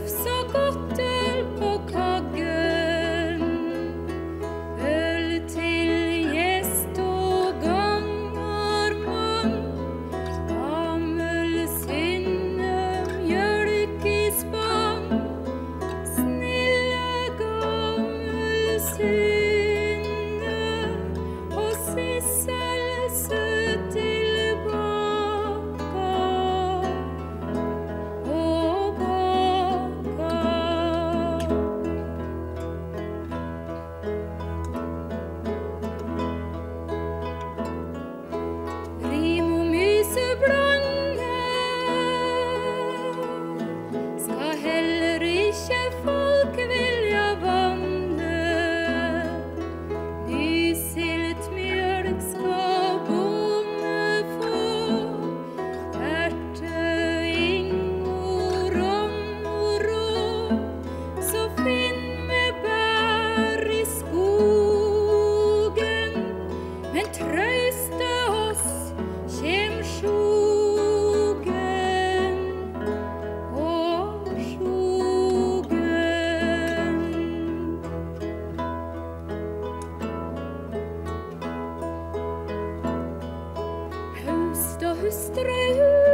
krafs og godt øl på kaggen, øl til gjest og ganger mann, gammel synne, mjølk i spann, snille gammel synne, og Sissel søt tilbaka og baka. Rim og myseblande skal heller ikke folk vilja vanne. Nysilt mjølk skal bonde få, ing og rom og rå, så finn med bær i skogen, men trøyste oss kjem sjogen og sjogen. Haust og hustrøy